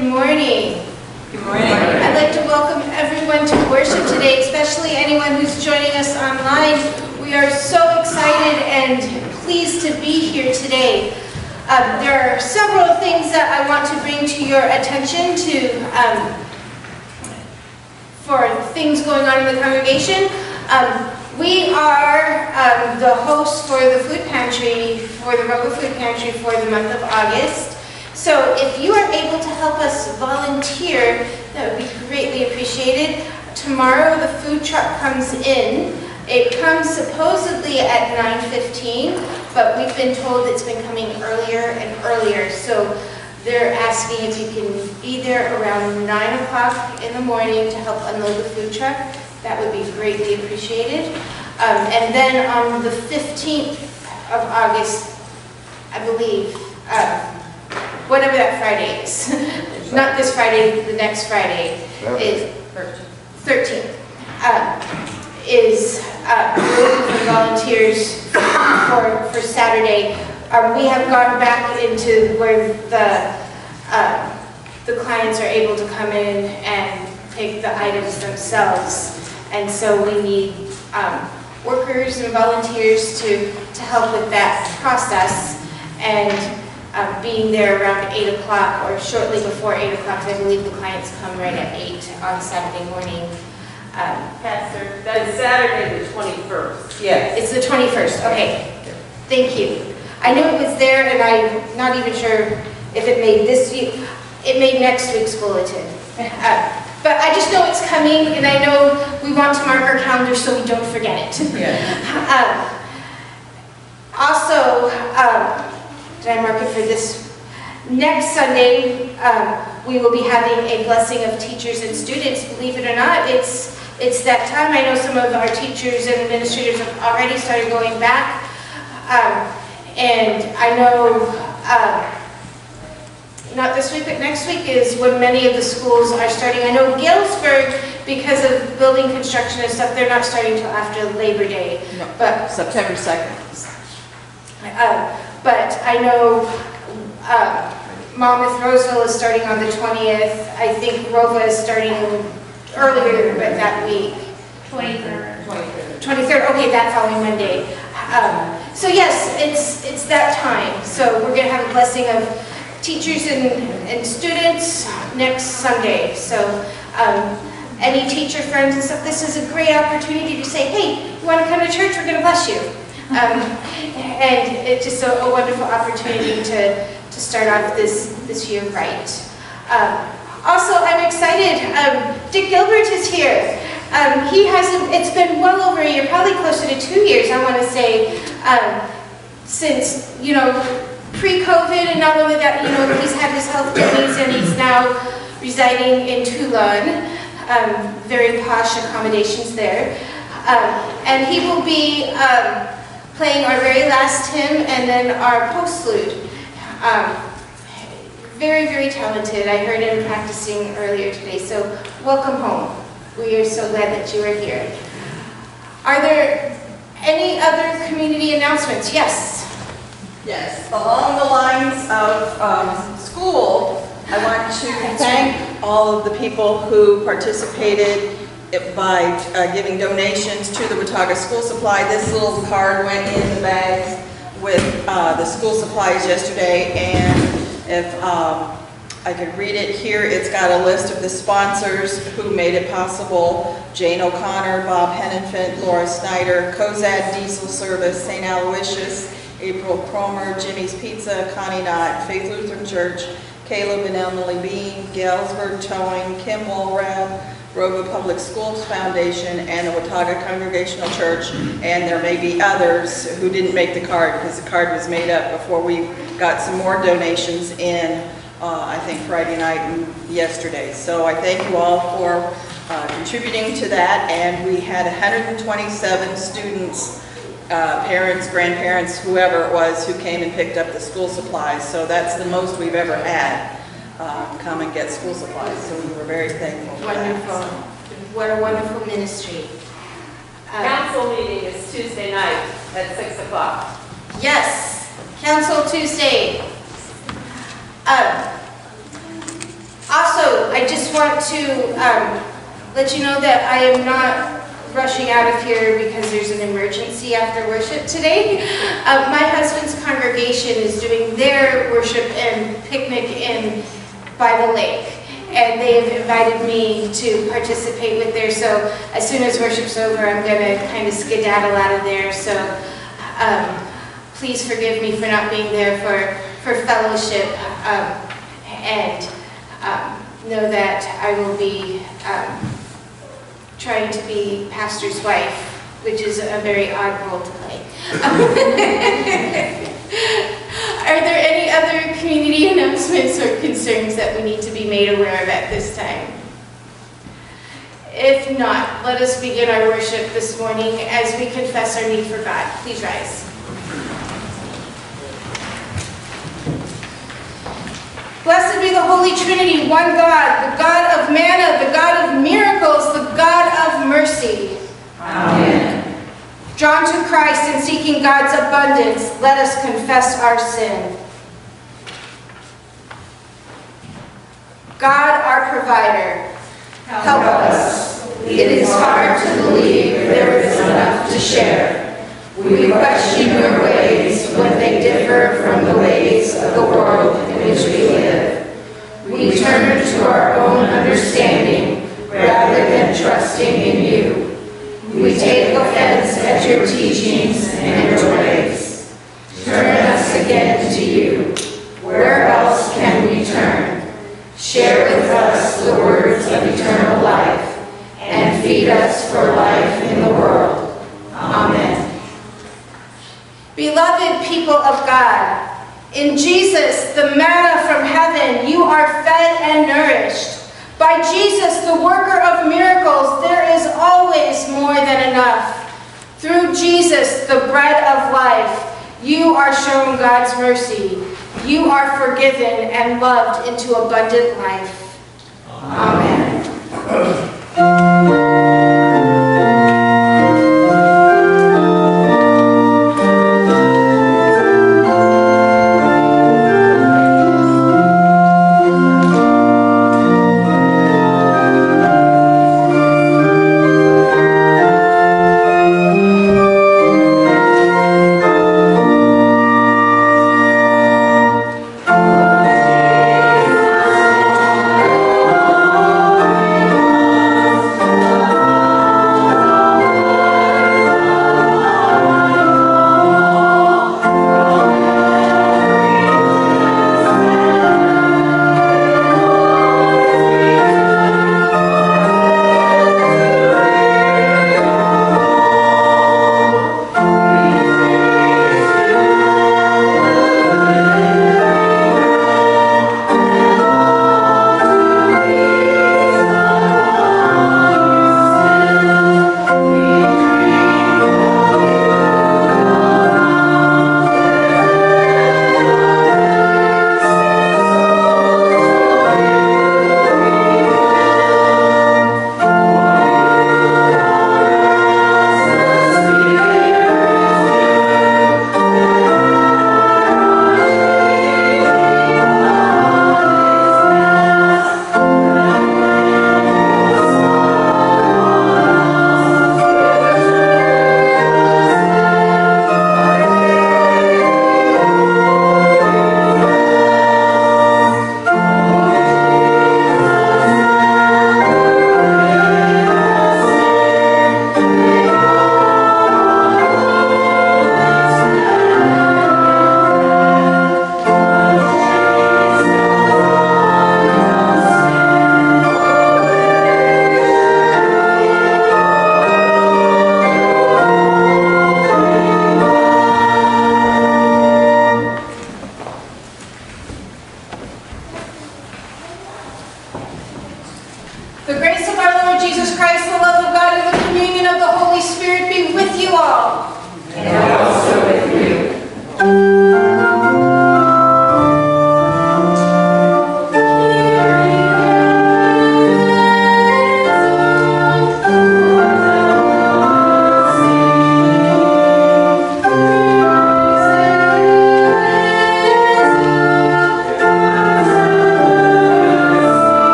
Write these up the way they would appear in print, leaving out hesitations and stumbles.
Good morning. Good morning. I'd like to welcome everyone to worship today, especially anyone who's joining us online. We are so excited and pleased to be here today. There are several things that I want to bring to your attention for things going on in the congregation. We are the hosts for the food pantry, for the Robo Food Pantry for the month of August. So if you are able to help us volunteer, that would be greatly appreciated. Tomorrow the food truck comes in. It comes supposedly at 9:15, but we've been told it's been coming earlier and earlier. So they're asking if you can be there around 9 o'clock in the morning to help unload the food truck. That would be greatly appreciated. And then on the 15th of August, I believe, whatever that Friday is, not this Friday, the next Friday, is 13th, is we're looking for volunteers for Saturday. We have gone back into where the clients are able to come in and take the items themselves. And so we need workers and volunteers to help with that process. And being there around 8 o'clock or shortly before 8 o'clock, I believe the clients come right at 8 on Saturday morning. Pastor, that's Saturday the 21st. Yes. It's the 21st, okay. Thank you. I knew it was there and I'm not even sure if it made this week, it made next week's bulletin. But I just know it's coming and I know we want to mark our calendar so we don't forget it. Yeah. Also, did I mark it for this? Next Sunday, we will be having a blessing of teachers and students. Believe it or not, it's that time. I know some of our teachers and administrators have already started going back. And I know, not this week, but next week is when many of the schools are starting. I know Galesburg, because of building construction and stuff, they're not starting until after Labor Day. No, but September 2nd. But I know Monmouth Roseville is starting on the 20th. I think Rova is starting earlier but that week. 23rd. 23rd, okay, that following Monday. So yes, it's that time. So we're going to have a blessing of teachers and students next Sunday. So any teacher friends and stuff, this is a great opportunity to say, hey, you want to come to church? We're going to bless you. And it's just a wonderful opportunity to start off this year right. Also, I'm excited. Dick Gilbert is here. It's been well over a year, probably closer to 2 years, I want to say, since, pre-COVID, and not only that, he's had his health needs and he's now residing in Toulon, very posh accommodations there. And he will be playing our very last hymn and then our postlude. Very, very talented. I heard him practicing earlier today, so welcome home. We are so glad that you are here. Are there any other community announcements? Yes? Yes. Along the lines of school, I want to thank all of the people who participated by giving donations to the Wataga School Supply. This little card went in the bags with the school supplies yesterday, and if I could read it here, it's got a list of the sponsors who made it possible: Jane O'Connor, Bob Hennenfant, Laura Snyder, Cozad Diesel Service, St. Aloysius, April Cromer, Jimmy's Pizza, Connie Knott, Faith Lutheran Church, Caleb and Emily Bean, Galesburg Towing, Kim Walrab, Robo Public Schools Foundation, and the Wataga Congregational Church. And there may be others who didn't make the card because the card was made up before we got some more donations in, I think Friday night and yesterday. So I thank you all for contributing to that. And we had 127 students, parents, grandparents, whoever it was, who came and picked up the school supplies. So that's the most we've ever had come and get school supplies. So we were very thankful for Wonderful. that. What a wonderful ministry. Council meeting is Tuesday night at 6 o'clock. Yes, Council Tuesday. I just want to let you know that I am not rushing out of here because there's an emergency after worship today. My husband's congregation is doing their worship and picnic by the lake. And they've invited me to participate with there. So as soon as worship's over, I'm going to kind of skedaddle out of there. So please forgive me for not being there for fellowship. And know that I will be trying to be pastor's wife, which is a very odd role to play. Are there any other community announcements or concerns that we need to be made aware of at this time? If not, let us begin our worship this morning as we confess our need for God. Please rise. Blessed be the Holy Trinity, one God, the God of manna, the God of miracles, the God of mercy. Amen. Drawn to Christ and seeking God's abundance, let us confess our sin. God, our provider, help us. It is hard to believe there is enough to share. We question your ways when they differ from the ways of the world in which we live. We turn to our own understanding rather than trusting in you. We take offense at your teachings and your ways. Turn us again to you. Where else can we turn? Share with us the words of eternal life and feed us for life in the world. Amen. Beloved people of God, in Jesus, the manna from heaven, you are fed and nourished. By Jesus, the worker of miracles, there is always more than enough. Through Jesus, the bread of life, you are shown God's mercy. You are forgiven and loved into abundant life. Amen.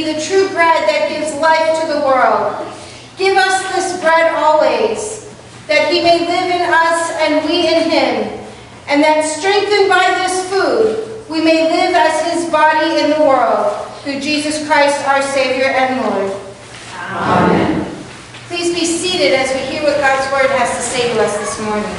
the true bread that gives life to the world. Give us this bread always, that he may live in us and we in him, and that strengthened by this food, we may live as his body in the world, through Jesus Christ our Savior and Lord. Amen. Please be seated as we hear what God's word has to say to us this morning.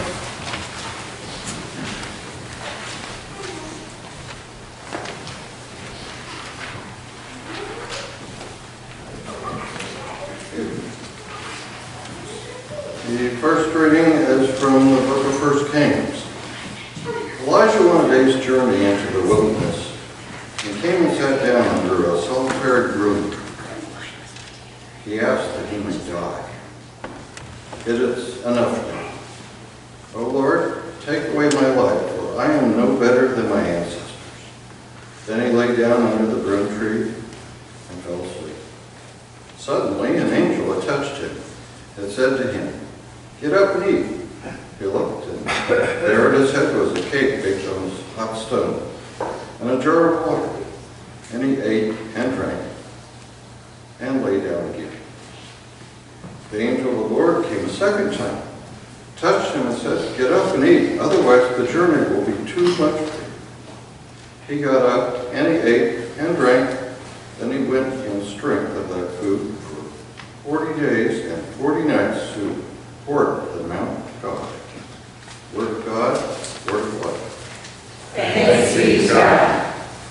The first reading is from the book of 1 Kings. Elijah went a day's journey into the wilderness and came and sat down under a solitary broom. He asked that he might die. It is enough now. O Lord, take away my life, for I am no better than my ancestors. Then he lay down under the broom tree and fell asleep. Suddenly an angel had touched him and said to him, "Get up and eat." He looked, and there at his head was a cake baked on a hot stone and a jar of water. And he ate and drank and lay down again. The angel of the Lord came a second time, touched him and said, "Get up and eat, otherwise the journey will be too much for you." He got up and he ate and drank. Then he went in strength of that food for 40 days and 40 nights to toward the Mount of God. Word of God, word of life. Thanks be to God.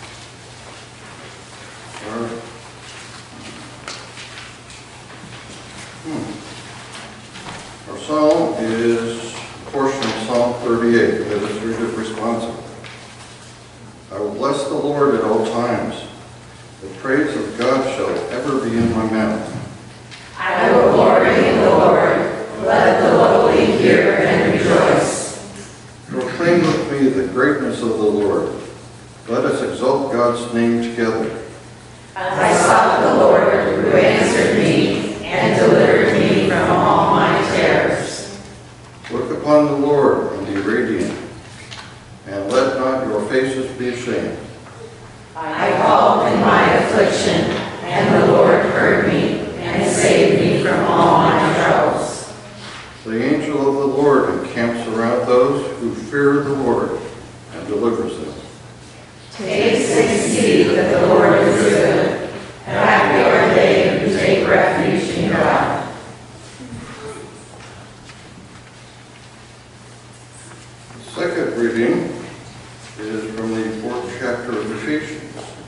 Our psalm is a portion of Psalm 38. Let us read it responsibly. I will bless the Lord at all times. The praise of God shall ever be in my mouth. I will glory in the Lord. Let the lowly hear and rejoice. Proclaim with me the greatness of the Lord. Let us exalt God's name together. I sought the Lord, who answered me and delivered me from all my terrors. Look upon the Lord and be radiant, and let not your faces be ashamed. I called in my affliction, and the Lord heard me and saved me from all my troubles. The angel of the Lord encamps around those who fear the Lord and delivers them. Taste and see that the Lord is good. Happy are they who take refuge in God. The second reading is from the 4th chapter of Ephesians.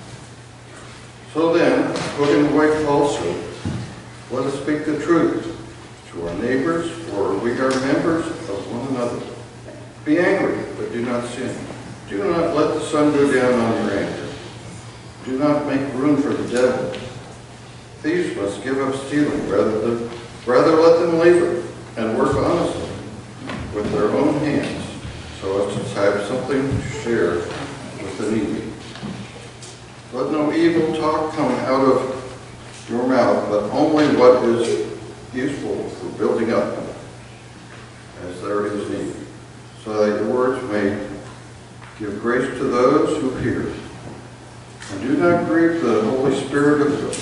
So then, putting away falsehood, let us speak the truth to our neighbors, for we are members of one another. Be angry, but do not sin. Do not let the sun go down on your anger. Do not make room for the devil. Thieves must give up stealing, rather let them labor and work honestly with their own hands, so as to have something to share with the needy. Let no evil talk come out of your mouth, but only what is useful for building up, as there is need, so that your words may give grace to those who hear. And do not grieve the Holy Spirit of God.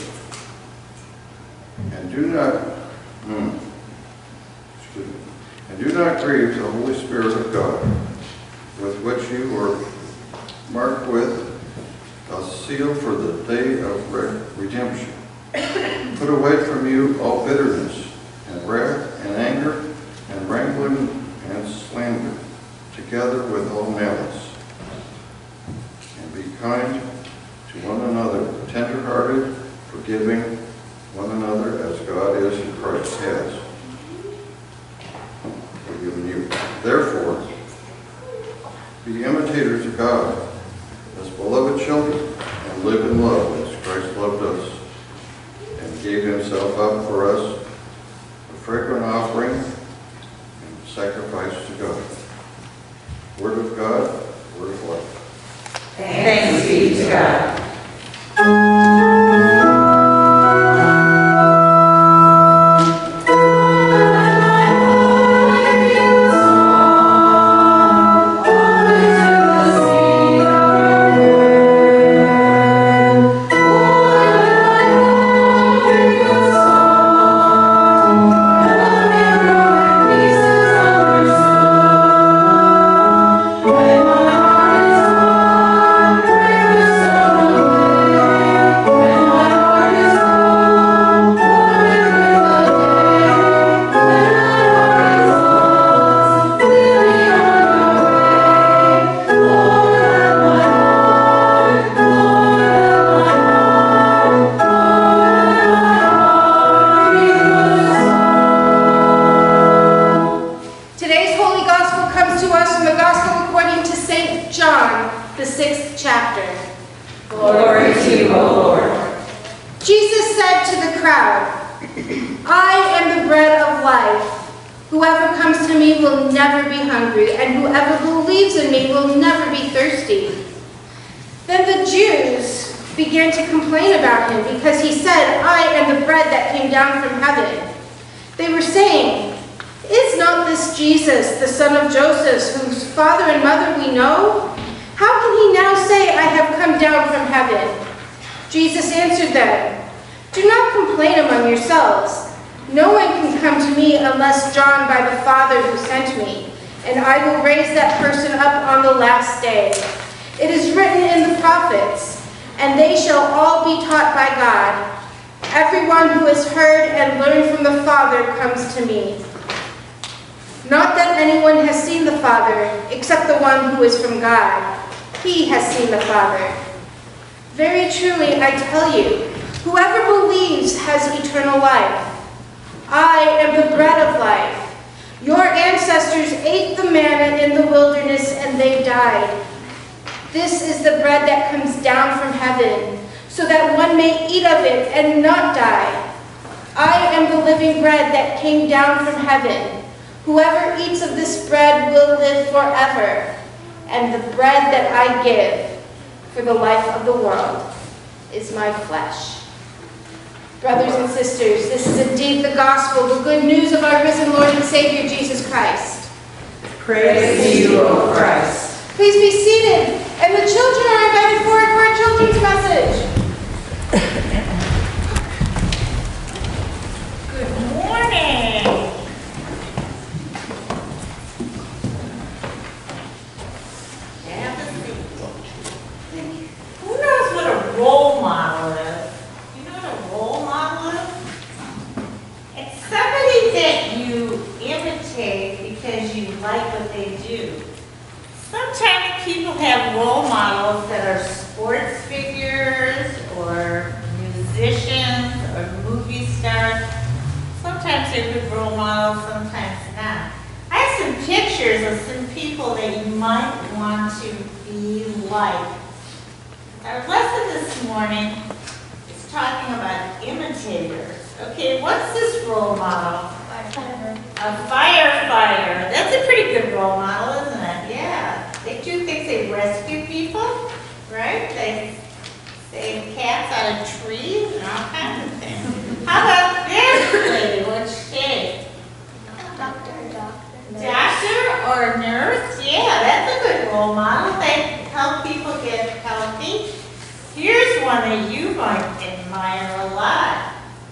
And do not grieve the Holy Spirit of God, with which you were marked with a seal for the day of redemption. Put away from you all bitterness and wrath and anger and wrangling and slander, together with all malice. And be kind to one another, tender-hearted, forgiving one another as God is in Christ has forgiven you. Therefore, be imitators of God as beloved children, and live in love as Christ loved us and gave himself up for us, a fragrant offering and sacrifice to God. Word of God, word of life. Thanks be to God. said to the crowd, "I am the bread of life. Whoever comes to me will never be hungry, and whoever believes in me will never be thirsty." Then the Jews began to complain about him because he said, "I am the bread that came down from heaven." They were saying, "Is not this Jesus, the son of Joseph, whose father and mother we know? How can he now say, 'I have come down from heaven'?" Jesus answered them, "Do not complain among yourselves. No one can come to me unless drawn by the Father who sent me, and I will raise that person up on the last day. It is written in the prophets, and they shall all be taught by God. Everyone who has heard and learned from the Father comes to me. Not that anyone has seen the Father, except the one who is from God. He has seen the Father. Very truly, I tell you, whoever believes has eternal life. I am the bread of life. Your ancestors ate the manna in the wilderness and they died. This is the bread that comes down from heaven, so that one may eat of it and not die. I am the living bread that came down from heaven. Whoever eats of this bread will live forever, and the bread that I give for the life of the world is my flesh." Brothers and sisters, this is indeed the gospel, the good news of our risen Lord and Savior, Jesus Christ. Praise to you, O Christ. Please be seated, and the children are invited forward for a children's message. Good morning. Have a seat. Who knows what a role model is? You know what a role model is? It's somebody that you imitate because you like what they do. Sometimes people have role models that are sports figures or musicians or movie stars. Sometimes they're good role models, sometimes not. I have some pictures of some people that you might want to be like. Our lesson this morning is talking about imitators. Okay, what's this role model? A firefighter. That's a pretty good role model, isn't it? Yeah. They do things, they rescue people, right? They save cats out of trees and all kinds of things. How about this lady? What's she? Doctor or nurse? Yeah, that's a good role model. They help people get healthy. Here's one that you might admire a lot.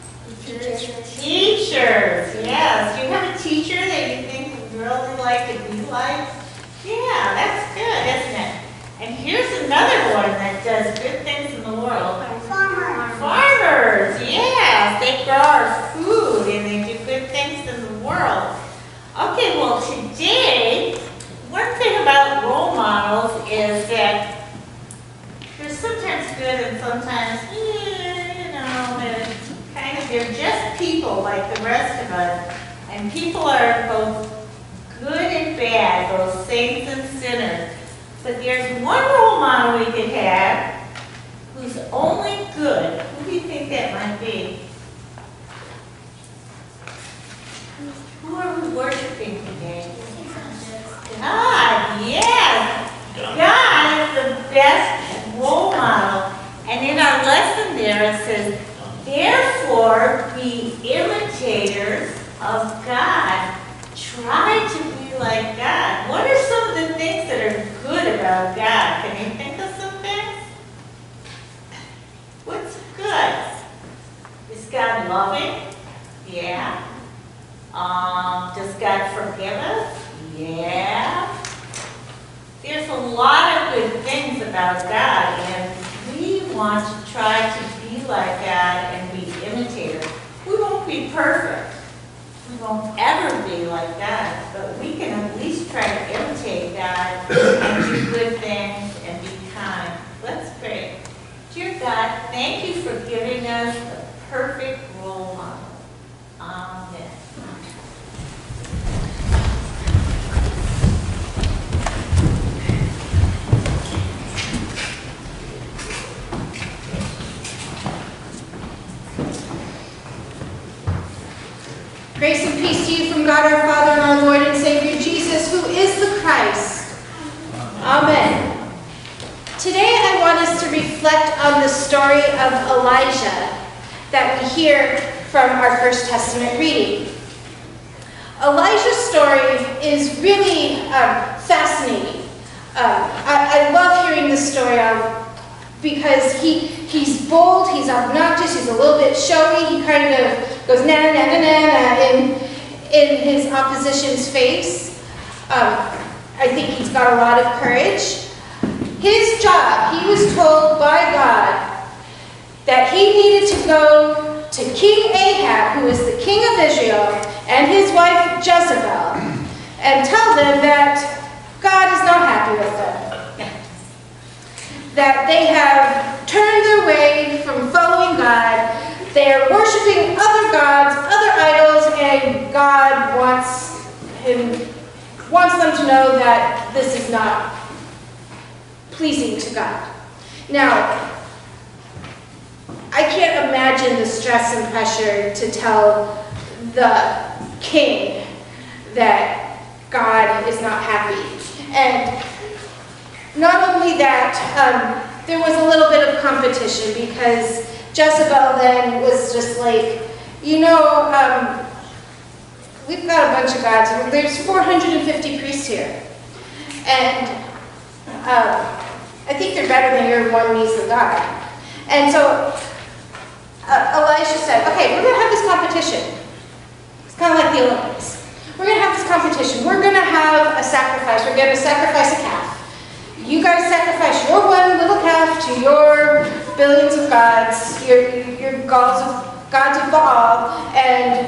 Teachers, yes. Do you have a teacher that you think would really like to be like? Yeah, that's good, isn't it? And here's another one that does good things in the world. Farmers, yes. They grow our food and they do good things in the world. Okay, well today, one thing about role models is that they're sometimes good and sometimes, they're just people like the rest of us. And people are both good and bad, both saints and sinners. But there's one role model we could have who's only good. Who do you think that might be? Who are we worshiping today? God, yes. God is the best role model. And in our lesson there it says, therefore, be imitators of God. Try to be like God. What are some of the things that are good about God? Can you think of some things? What's good? Is God loving? Yeah. Does God forgive us? Yeah. There's a lot of good things about God, and we want to try to be like God and be imitators. We won't be perfect. We won't ever be like God, but we can at least try to imitate God and do good things and be kind. Let's pray. Dear God, thank you for giving us the perfect role model. Amen. Grace and peace to you from God our Father and our Lord and Savior Jesus, who is the Christ. Amen. Today I want us to reflect on the story of Elijah that we hear from our First Testament reading. Elijah's story is really fascinating. I love hearing this story because he's bold, he's obnoxious, he's a little bit showy, he kind of goes na na na na na in his opposition's face. I think he's got a lot of courage. His job, he was told by God that he needed to go to King Ahab, who is the king of Israel, and his wife Jezebel, and tell them that God is not happy with them. That they have turned their way from following God. They are worshiping other gods, other idols, and God wants them to know that this is not pleasing to God. Now, I can't imagine the stress and pressure to tell the king that God is not happy. And not only that, there was a little bit of competition because Jezebel then was just like, you know, we've got a bunch of gods. There's 450 priests here. And I think they're better than your one measly god. And so Elisha said, okay, we're going to have this competition. It's kind of like the Olympics. We're going to have this competition. We're going to have a sacrifice. We're going to sacrifice a calf. You guys sacrifice your one little calf to your billions of gods, your gods of Baal, and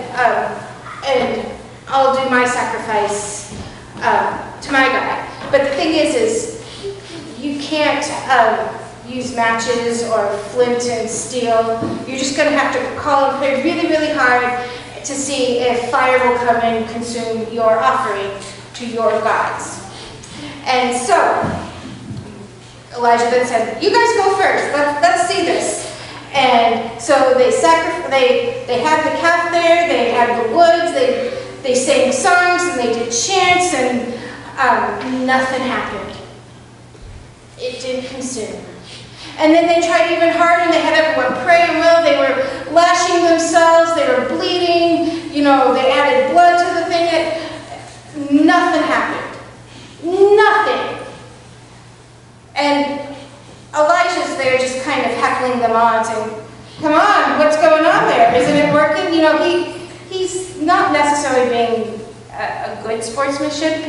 I'll do my sacrifice to my God. But the thing is you can't use matches or flint and steel. You're just going to have to call and pray really, really hard to see if fire will come and consume your offering to your gods. And so Elijah then said, you guys go first, let's see this. And so they had the calf there, they had the woods, they sang songs and they did chants, and nothing happened. It didn't consume. And then they tried even harder, and they had everyone pray and will. They were lashing themselves, they were bleeding, you know, they added blood to the thing. Nothing happened. Nothing. And Elijah's there just kind of heckling them on, saying, come on, what's going on there? Isn't it working? You know, he's not necessarily being a good sportsmanship.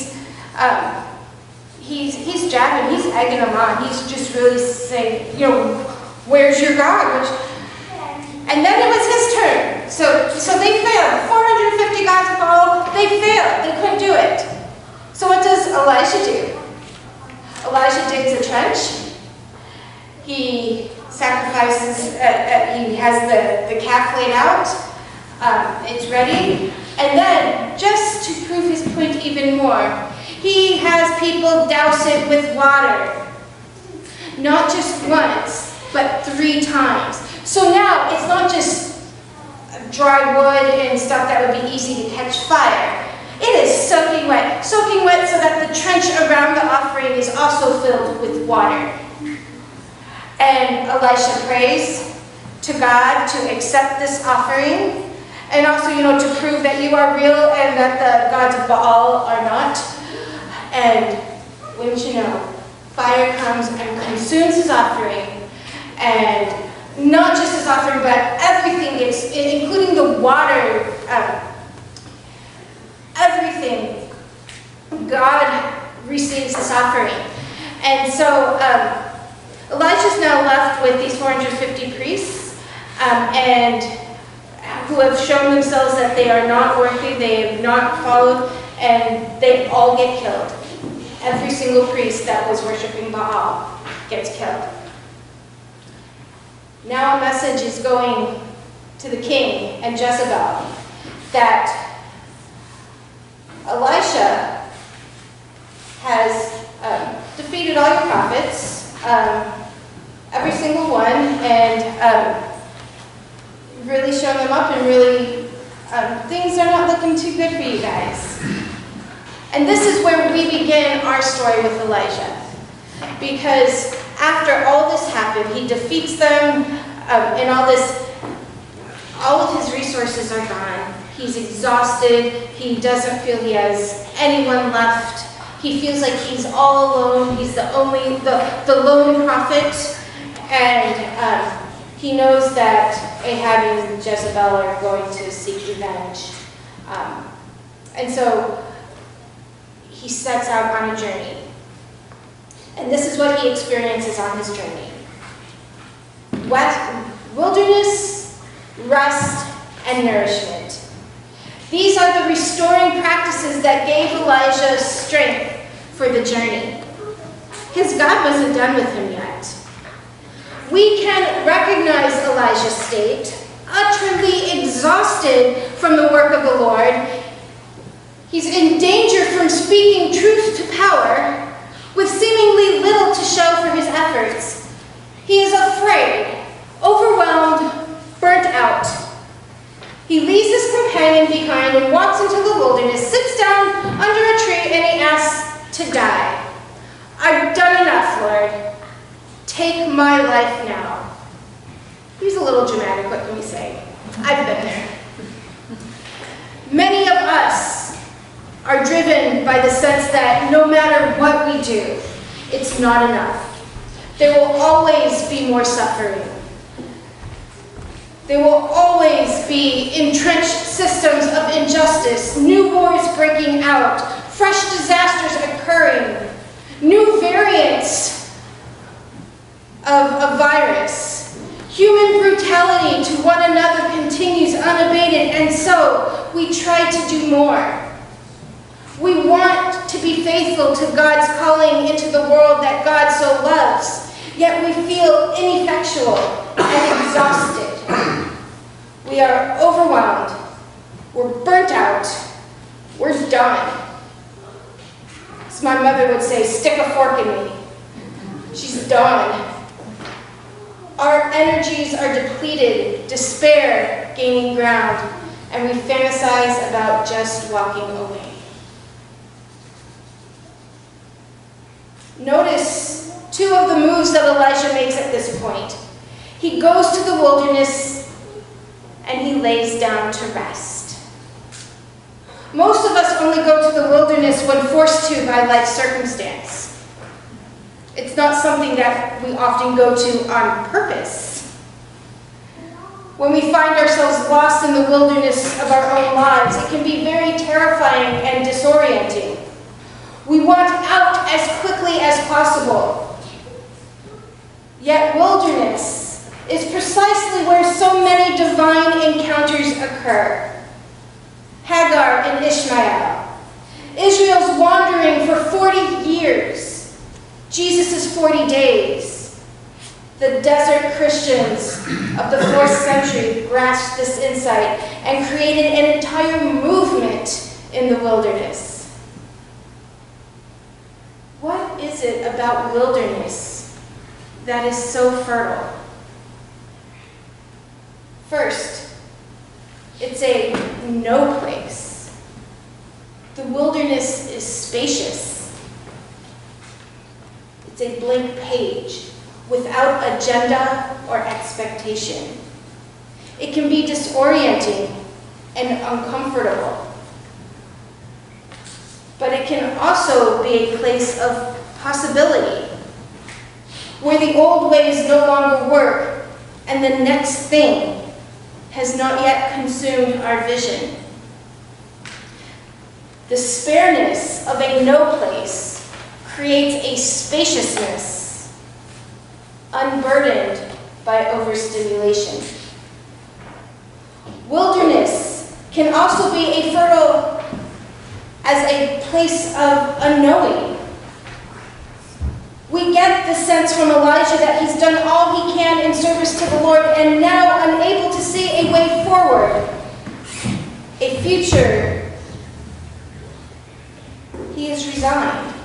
He's jabbing, he's egging them on. He's just really saying, you know, where's your God? And then it was his turn. So they failed. 450 gods of Baal, they failed. They couldn't do it. So what does Elisha do? Elijah digs a trench. He sacrifices, he has the calf laid out. It's ready. And then, just to prove his point even more, he has people douse it with water. Not just once, but 3 times. So now, it's not just dry wood and stuff that would be easy to catch fire. It is soaking wet so that the trench around the offering is also filled with water. And Elisha prays to God to accept this offering, and also, you know, to prove that you are real and that the gods of Baal are not. And wouldn't you know, fire comes and consumes his offering, and not just his offering, but everything, including the water, everything. God receives this offering. And so Elijah's now left with these 450 priests, and who have shown themselves that they are not worthy, they have not followed, and they all get killed. Every single priest that was worshiping Baal gets killed. Now a message is going to the king and Jezebel that Elisha has defeated all your prophets, every single one, and really shown them up, and really things too good for you guys. And this is where we begin our story with Elijah. Because after all this happened, he defeats them, and all of his resources are gone. He's exhausted. He doesn't feel he has anyone left. He feels like he's all alone. He's the lone prophet. And he knows that Ahab and Jezebel are going to seek revenge. And so he sets out on a journey. And this is what he experiences on his journey. Wilderness, rest, and nourishment. These are the restoring practices that gave Elijah strength for the journey. His God wasn't done with him yet. We can recognize Elijah's state, utterly exhausted from the work of the Lord. He's in danger from speaking truth to power, with seemingly little to show for his efforts. He is afraid, overwhelmed, burnt out. He leaves his companion behind and walks into the wilderness, sits down under a tree, and he asks to die. I've done enough, Lord. Take my life now. He's a little dramatic, what can we say? I've been there. Many of us are driven by the sense that no matter what we do, it's not enough. There will always be more suffering. There will always be entrenched systems of injustice, new wars breaking out, fresh disasters occurring, new variants of a virus. Human brutality to one another continues unabated, and so we try to do more. We want to be faithful to God's calling into the world that God so loves, yet we feel ineffectual and exhausted. We are overwhelmed. We're burnt out. We're done. As my mother would say, stick a fork in me. She's done. Our energies are depleted, despair gaining ground, and we fantasize about just walking away. Notice two of the moves that Elijah makes at this point. He goes to the wilderness and he lays down to rest. Most of us only go to the wilderness when forced to by life circumstance. It's not something that we often go to on purpose. When we find ourselves lost in the wilderness of our own lives, it can be very terrifying and disorienting. We want out as quickly as possible. Yet wilderness is precisely where so many divine encounters occur. Hagar and Ishmael, Israel's wandering for 40 years, Jesus' 40 days. The desert Christians of the 4th century grasped this insight and created an entire movement in the wilderness. What is it about wilderness that is so fertile? First, it's a no place. The wilderness is spacious. It's a blank page without agenda or expectation. It can be disorienting and uncomfortable. But it can also be a place of possibility, where the old ways no longer work and the next thing has not yet consumed our vision. The spareness of a no place creates a spaciousness, unburdened by overstimulation. Wilderness can also be a fertile as a place of unknowing. We get the sense from Elijah that he's done all he can in service to the Lord and now unable to see a way forward, a future. He is resigned.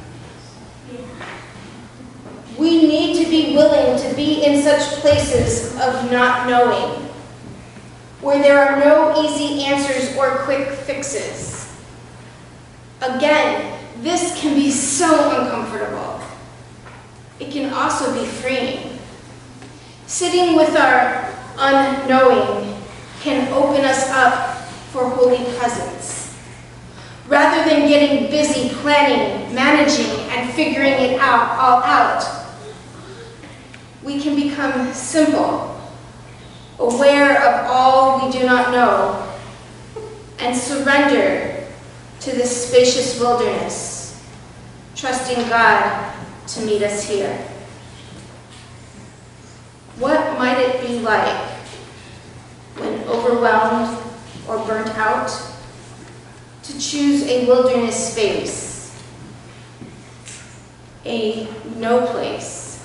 We need to be willing to be in such places of not knowing. where there are no easy answers or quick fixes. Again, this can be so uncomfortable. It can also be freeing. Sitting with our unknowing can open us up for holy presence. Rather than getting busy planning, managing, and figuring it all out, we can become simple, aware of all we do not know, and surrender to this spacious wilderness, trusting God to meet us here. What might it be like when overwhelmed or burnt out to choose a wilderness space, a no place?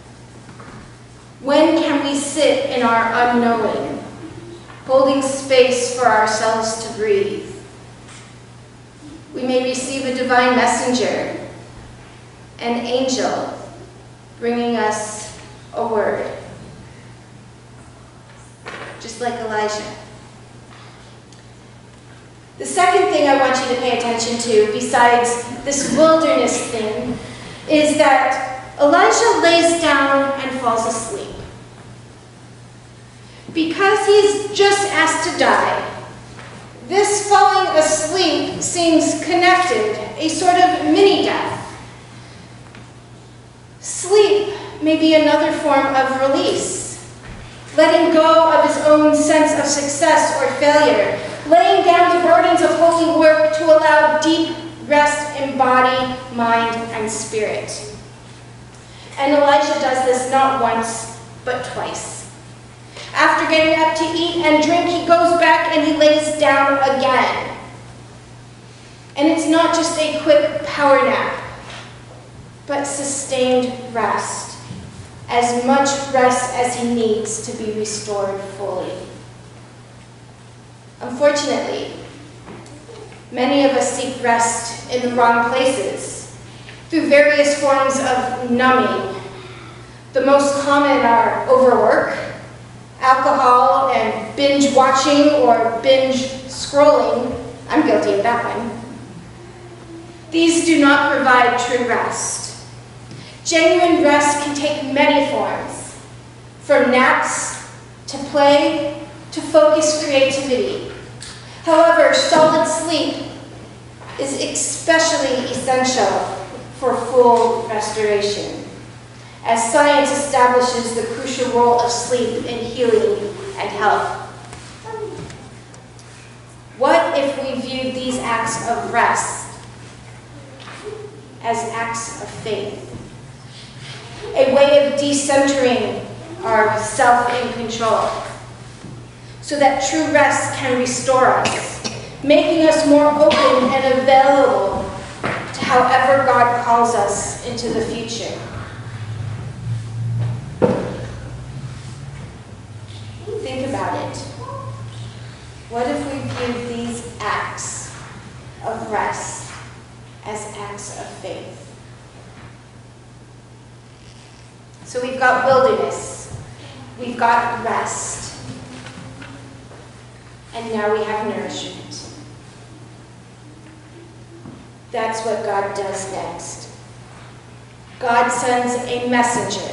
When can we sit in our unknowing, holding space for ourselves to breathe? We may receive a divine messenger, an angel, bringing us a word, just like Elijah. The second thing I want you to pay attention to, besides this wilderness thing, is that Elijah lays down and falls asleep. Because he's just asked to die, this falling asleep seems connected, a sort of mini-death. Sleep may be another form of release, letting go of his own sense of success or failure, laying down the burdens of holy work to allow deep rest in body, mind, and spirit. And Elijah does this not once, but twice. After getting up to eat and drink, he goes back and he lays down again. And it's not just a quick power nap, but sustained rest, as much rest as he needs to be restored fully. Unfortunately, many of us seek rest in the wrong places, through various forms of numbing. The most common are overwork, alcohol, and binge watching or binge scrolling. I'm guilty of that one. These do not provide true rest. Genuine rest can take many forms, from naps to play to focused creativity. However, solid sleep is especially essential for full restoration, as science establishes the crucial role of sleep in healing and health. What if we viewed these acts of rest as acts of faith? A way of decentering our self in control, so that true rest can restore us, making us more open and available to however God calls us into the future. Think about it. What if we viewed these acts of rest as acts of faith? So we've got wilderness, we've got rest, and now we have nourishment. That's what God does next. God sends a messenger,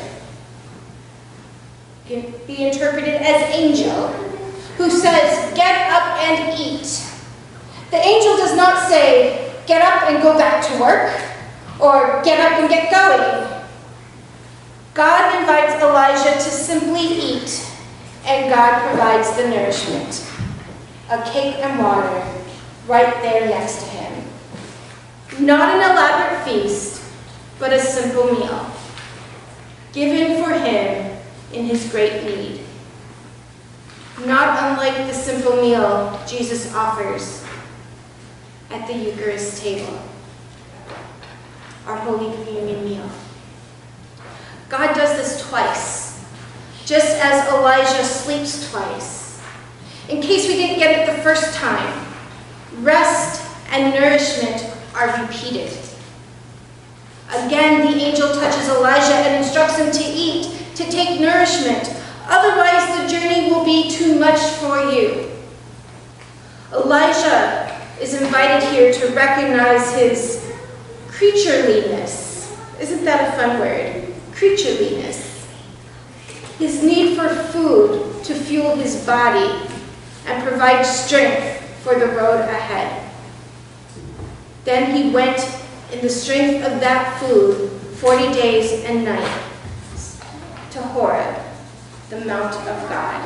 can be interpreted as angel, who says, "Get up and eat." The angel does not say, "Get up and go back to work," or "Get up and get going." God invites Elijah to simply eat, and God provides the nourishment, a cake and water right there next to him. Not an elaborate feast, but a simple meal, given for him in his great need. Not unlike the simple meal Jesus offers at the Eucharist table, our Holy Communion meal. God does this twice, just as Elijah sleeps twice. In case we didn't get it the first time, rest and nourishment are repeated. Again, the angel touches Elijah and instructs him to eat, to take nourishment. Otherwise, the journey will will be too much for you. Elijah is invited here to recognize his creatureliness. Isn't that a fun word? Creatureliness. His need for food to fuel his body and provide strength for the road ahead. Then he went in the strength of that food 40 days and nights to Horeb, the Mount of God.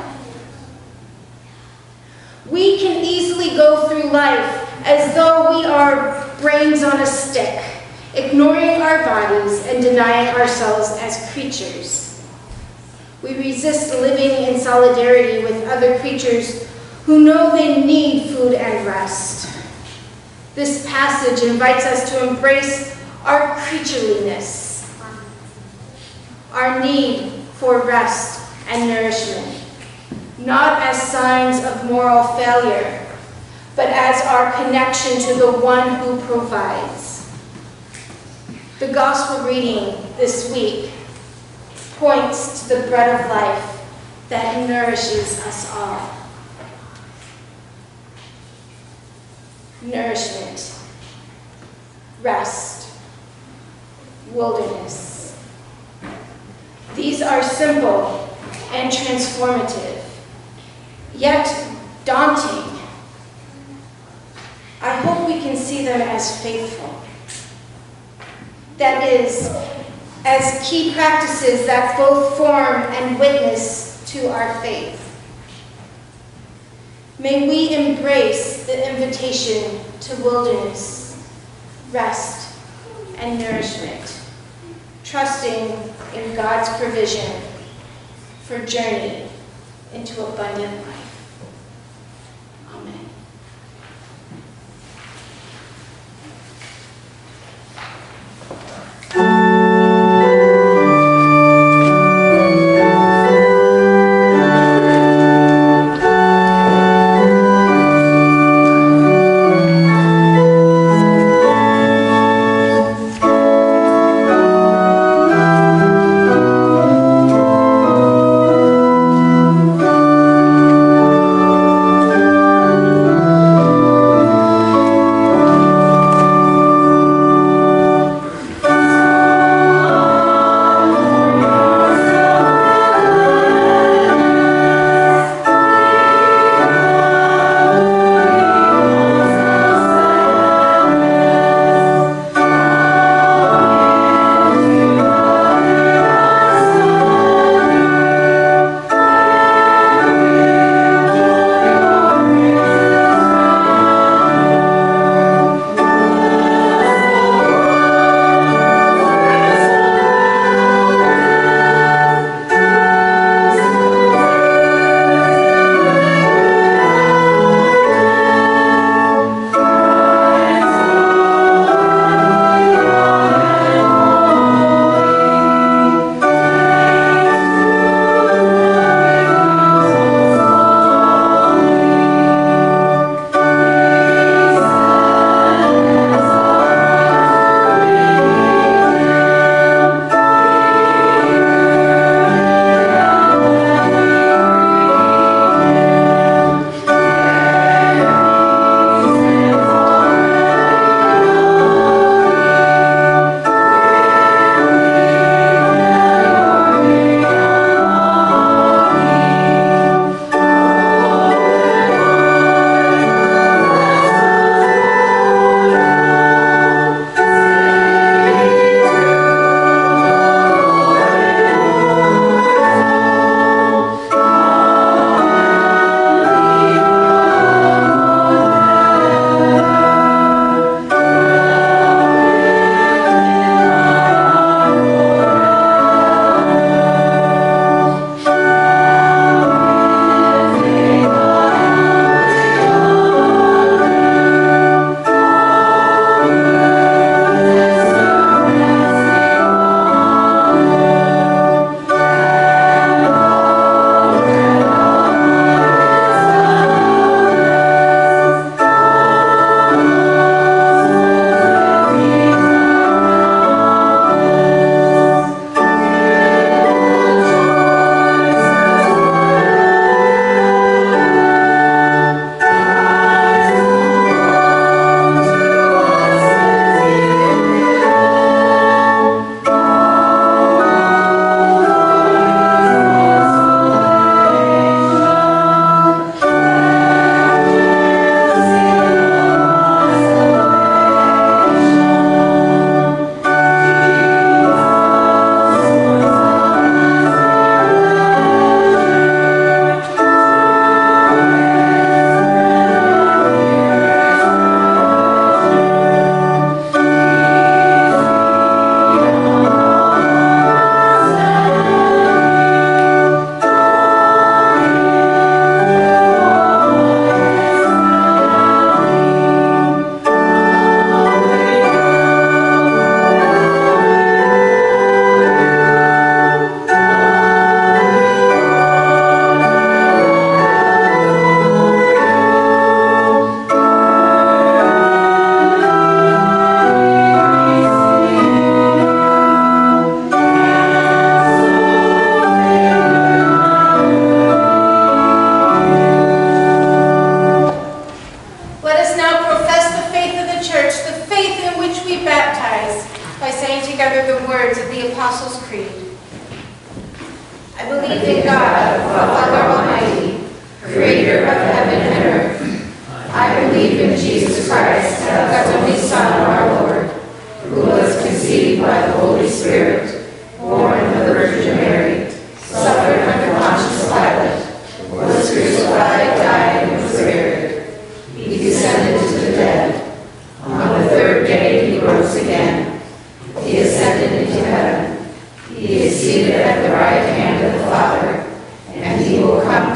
We can easily go through life as though we are brains on a stick, ignoring our bodies and denying ourselves as creatures. We resist living in solidarity with other creatures who know they need food and rest. This passage invites us to embrace our creatureliness, our need for rest and nourishment, not as signs of moral failure, but as our connection to the one who provides. The gospel reading this week points to the bread of life that nourishes us all. Nourishment, rest, wilderness. These are simple and transformative, yet daunting. I hope we can see them as faithful. That is, as key practices that both form and witness to our faith. May we embrace the invitation to wilderness, rest, and nourishment, trusting in God's provision for journey into abundant life. Amen.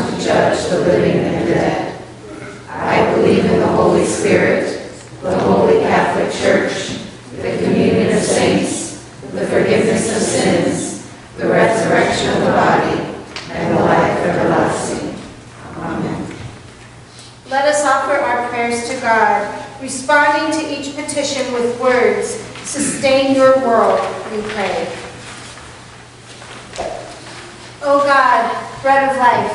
come to judge the living and the dead. I believe in the Holy Spirit, the Holy Catholic Church, the communion of saints, the forgiveness of sins, the resurrection of the body, and the life everlasting. Amen. Let us offer our prayers to God, responding to each petition with words. Sustain your world, we pray. O God, bread of life,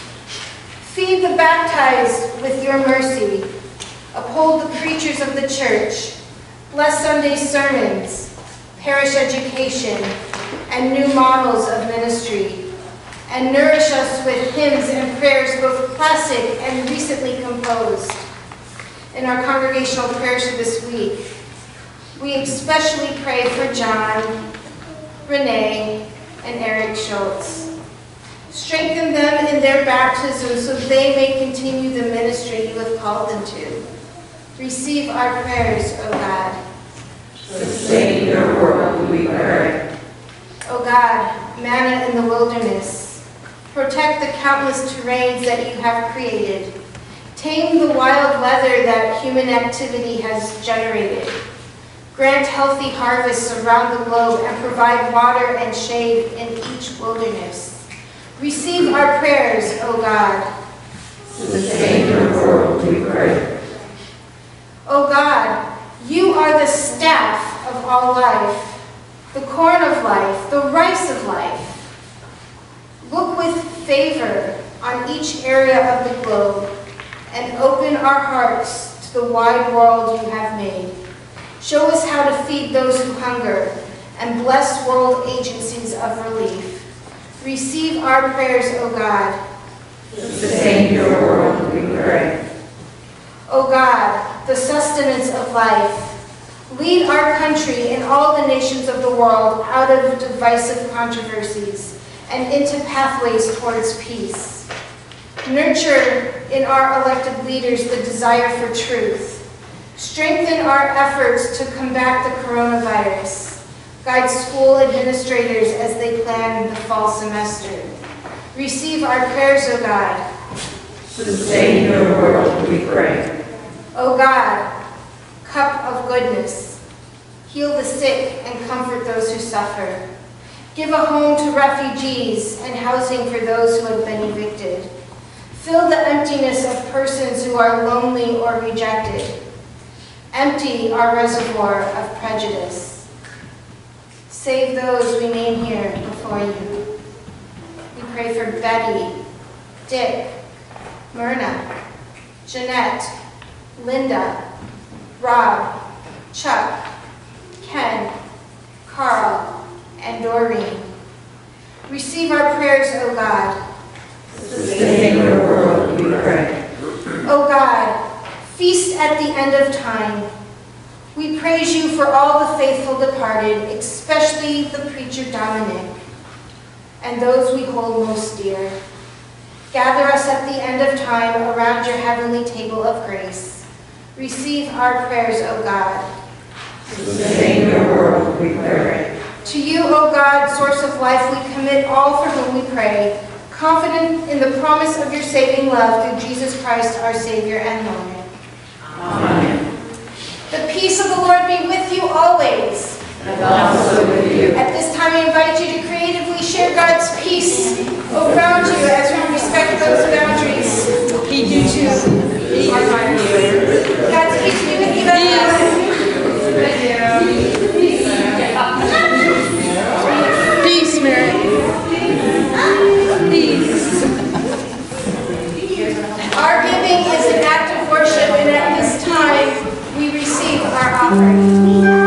feed the baptized with your mercy. Uphold the preachers of the church. Bless Sunday sermons, parish education, and new models of ministry. And nourish us with hymns and prayers, both classic and recently composed. In our congregational prayers for this week, we especially pray for John, Renee, and Eric Schultz. Strengthen them in their baptism so they may continue the ministry you have called them to. Receive our prayers, O God. Sustain your world, we pray. O God, manna in the wilderness, protect the countless terrains that you have created. Tame the wild weather that human activity has generated. Grant healthy harvests around the globe and provide water and shade in each wilderness. Receive our prayers, O God. Sustain your world, we pray. O God, you are the staff of all life, the corn of life, the rice of life. Look with favor on each area of the globe and open our hearts to the wide world you have made. Show us how to feed those who hunger and bless world agencies of relief. Receive our prayers, O God. Sustain your world, we pray. O God, the sustenance of life, lead our country and all the nations of the world out of divisive controversies and into pathways towards peace. Nurture in our elected leaders the desire for truth. Strengthen our efforts to combat the coronavirus. Guide school administrators as they plan the fall semester. Receive our prayers, O God. Sustain your world, we pray. O God, cup of goodness, heal the sick and comfort those who suffer. Give a home to refugees and housing for those who have been evicted. Fill the emptiness of persons who are lonely or rejected. Empty our reservoir of prejudice. Save those we name here before you. We pray for Betty, Dick, Myrna, Jeanette, Linda, Rob, Chuck, Ken, Carl, and Doreen. Receive our prayers, O God. Sustain your world, we pray. O God, feast at the end of time. We praise you for all the faithful departed, especially the preacher Dominic, and those we hold most dear. Gather us at the end of time around your heavenly table of grace. Receive our prayers, O God. Sustain your world, we pray. To you, O God, source of life, we commit all for whom we pray, confident in the promise of your saving love through Jesus Christ, our Savior and Lord. Amen. The peace of the Lord be with you always. And also with you. At this time, I invite you to creatively share God's peace around you as we respect those boundaries. He do too. God's peace be with you. Peace, Mary. Peace. Our giving is an act of worship, and at this time, we receive our offering.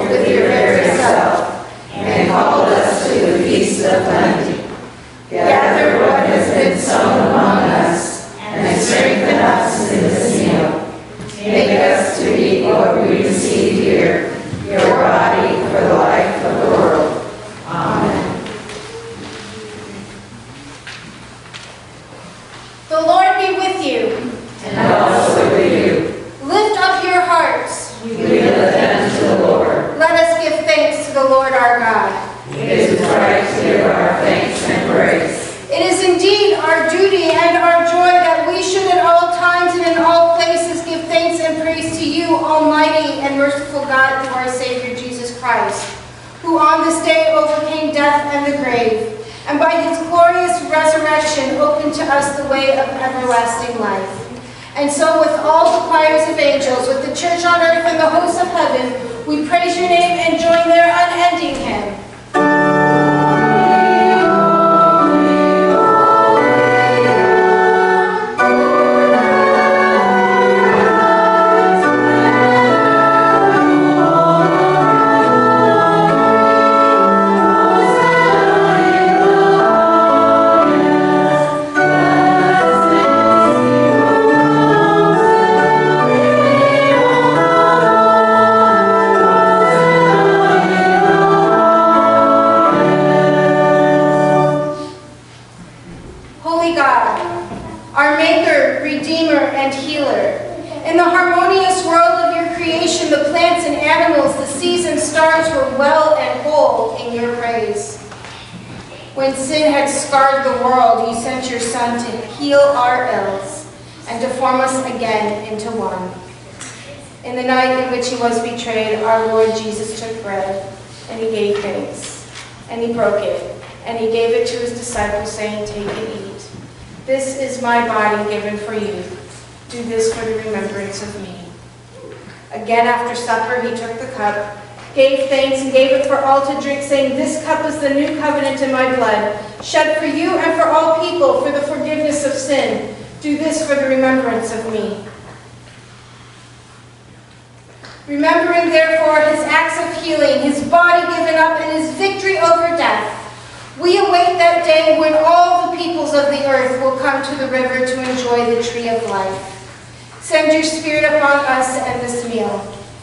with your very self, and called us to the feast of plenty. Gather what has been sown among us, and strengthen us in this meal. Make us to eat what we receive here, your body for the life of the world. Amen. The Lord be with you. And also with you. Lift up your hearts. We lift them to the Lord. Let us give thanks to the Lord our God. It is right to give our thanks and praise. It is indeed our duty and our joy that we should at all times and in all places give thanks and praise to you, Almighty and merciful God, through our Savior Jesus Christ, who on this day overcame death and the grave, and by his glorious resurrection opened to us the way of everlasting life. And so with all the choirs of angels, with the church on earth and the hosts of heaven, we praise your name and join their unending hymn. When sin had scarred the world, you sent your Son to heal our ills and to form us again into one. In the night in which he was betrayed, our Lord Jesus took bread, and he gave thanks, and he broke it, and he gave it to his disciples, saying, "Take and eat. This is my body given for you. Do this for the remembrance of me." Again after supper, he took the cup, gave thanks, and gave it for all to drink, saying, "This cup is the new covenant in my blood, shed for you and for all people for the forgiveness of sin. Do this for the remembrance of me." Remembering, therefore, his acts of healing, his body given up, and his victory over death, we await that day when all the peoples of the earth will come to the river to enjoy the tree of life. Send your Spirit upon us and this meal.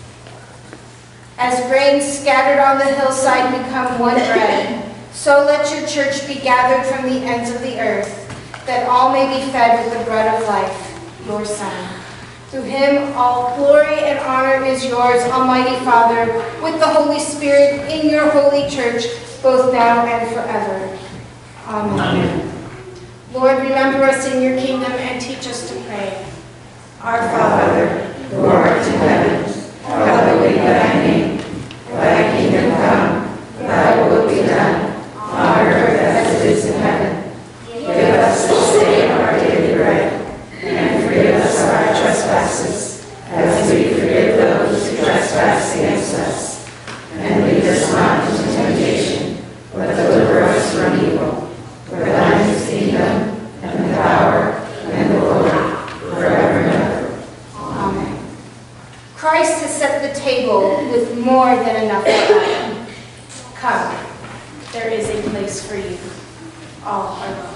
As grain scattered on the hillside become one bread, so let your church be gathered from the ends of the earth, that all may be fed with the bread of life, your Son. Through him all glory and honor is yours, Almighty Father, with the Holy Spirit, in your holy church, both now and forever. Amen. Amen. Lord, remember us in your kingdom and teach us to pray. Our Father, who art in heaven, hallowed be thy name. Thy kingdom come, thy will be done, on earth as it is in heaven. Give us this day our daily bread, and forgive us our trespasses, as we forgive those who trespass against us. And lead us not into temptation, but deliver us from evil. For thine is the kingdom, and the power, and the glory, forever and ever. Amen. Christ has set the table with more than enough wine. Come, there is a place for you. All are welcome.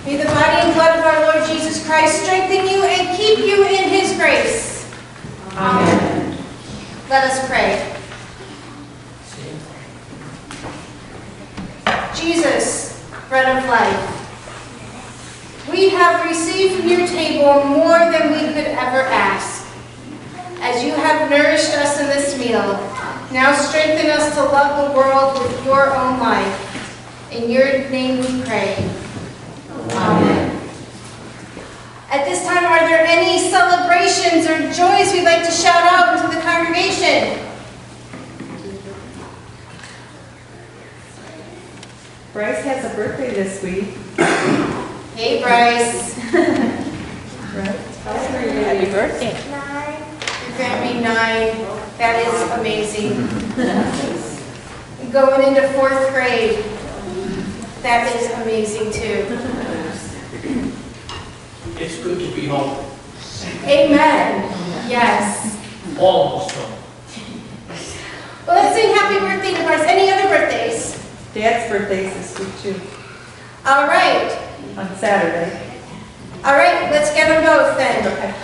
May the body and blood of our Lord Jesus Christ strengthen you and keep you in his grace. Amen. Let us pray. Jesus, bread of life, we have received from your table more than we could ever ask. As you have nourished us in this meal, now strengthen us to love the world with your own life. In your name we pray. Amen. At this time, are there any celebrations or joys we'd like to shout out to the congregation? Bryce has a birthday this week. Hey, Bryce. Happy birthday. You're going to be 9. That is amazing. Going into 4th grade. That is amazing, too. It's good to be home. Amen. Yes. Almost home. Well, let's sing happy birthday to Bryce. Any other birthdays? Dad's birthday's this week too, All right. on Saturday. All right, let's get them both then.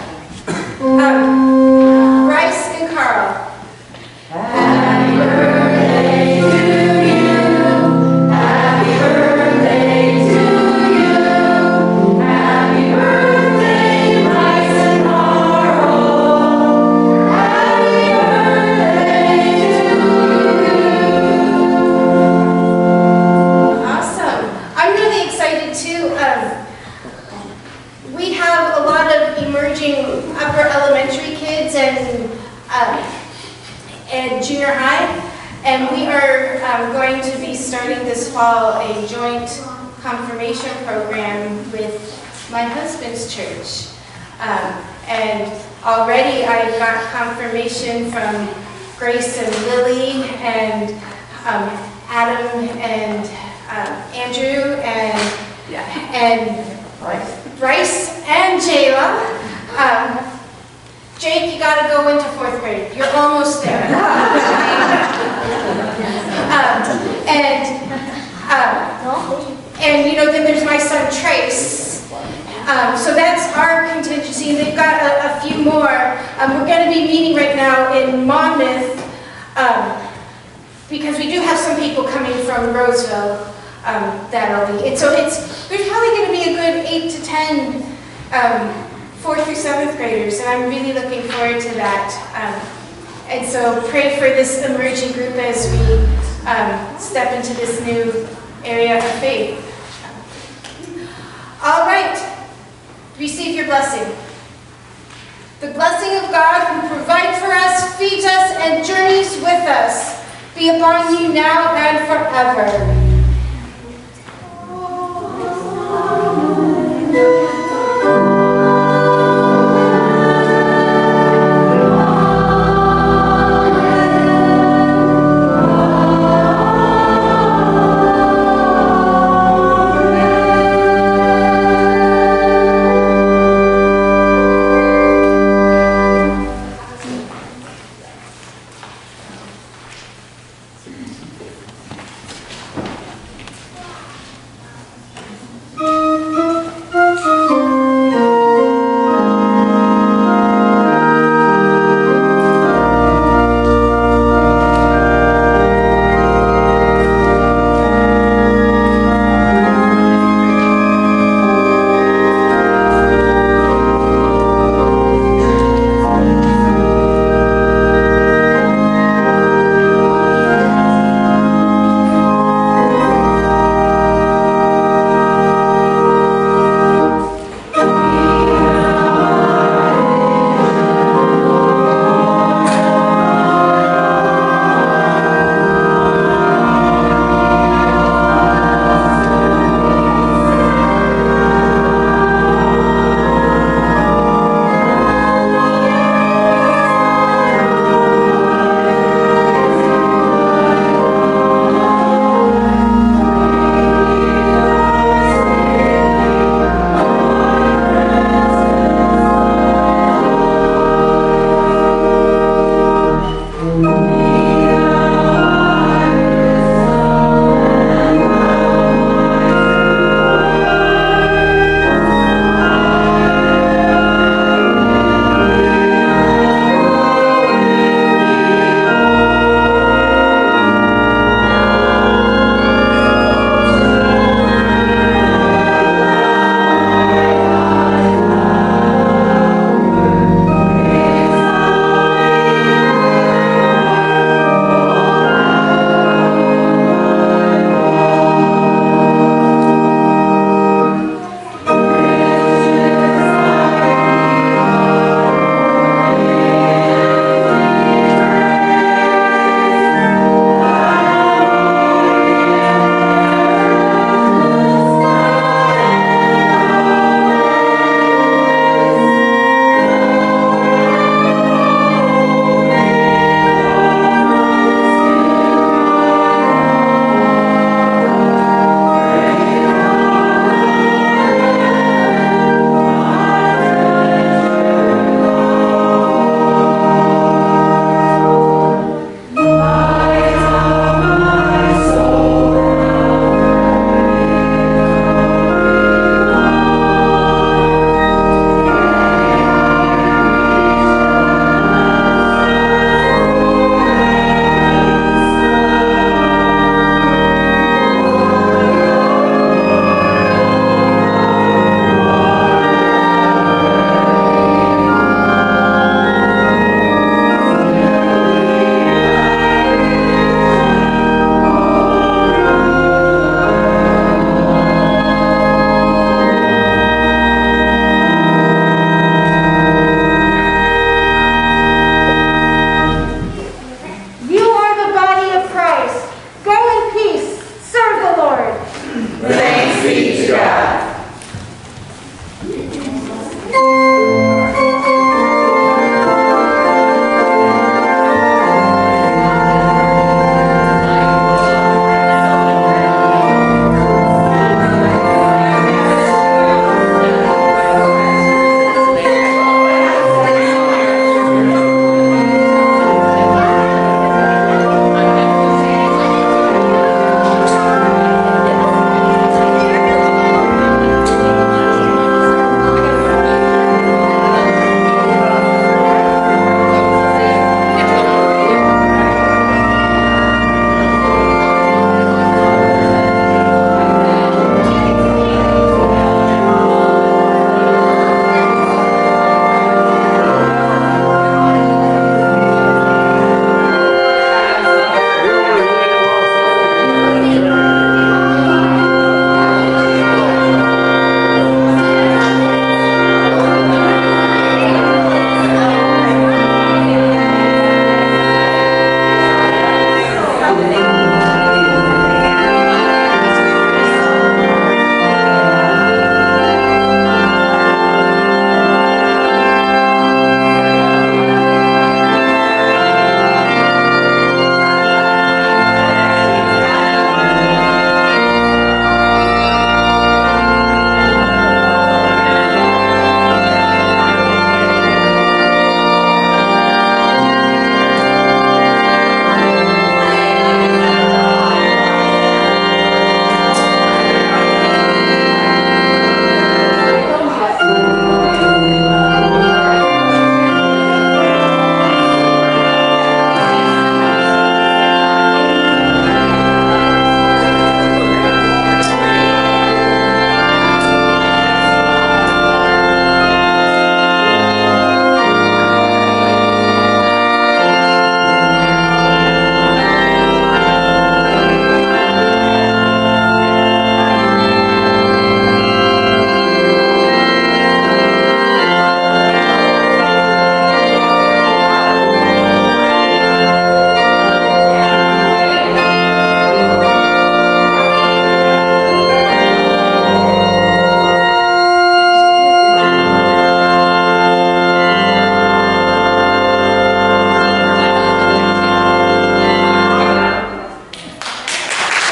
Bryce and Carl. Happy birthday to you. Happy birthday to you. Happy birthday, Bryce and Carl. Happy birthday to you. Awesome. I'm really excited too. We have a lot of emerging upper elementary kids and junior high, and we are going to be starting this fall a joint confirmation program with my husband's church. And already I got confirmation from Grace and Lily and Adam and Andrew and Bryce and Jayla. Jake, you got to go into 4th grade. You're almost there. And you know, then there's my son Trace. So that's our contingency. And they've got a few more. We're going to be meeting right now in Monmouth because we do have some people coming from Roseville. That'll be. And so there's probably going to be a good 8 to 10 4th through 7th graders, and I'm really looking forward to that. And so pray for this emerging group as we step into this new area of faith. All right, receive your blessing. The blessing of God who provides for us, feeds us, and journeys with us be upon you now and forever.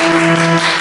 Amen.